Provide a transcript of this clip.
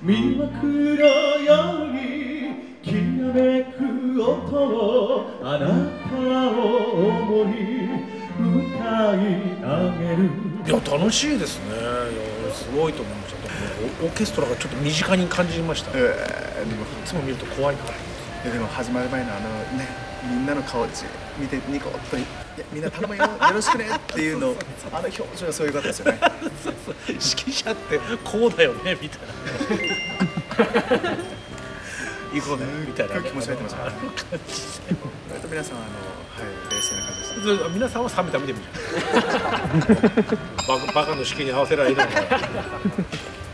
見まくろよりきらめく音をあなたを思い歌い上げる。 いや楽しいですね。いやすごいと思いました。オーケストラがちょっと身近に感じました。いつも見ると怖いな。 でも始まる前のみんなの顔見てニコッとみんな頼むよよろしくねっていうの表情がそういう方ですよね。 指揮者ってこうだよねみたいな。行こうねみたいな気持ち入ってますから。割と皆さん冷静な感じです。 皆さんは冷めた目で見る。バカの指揮に合わせられるのか。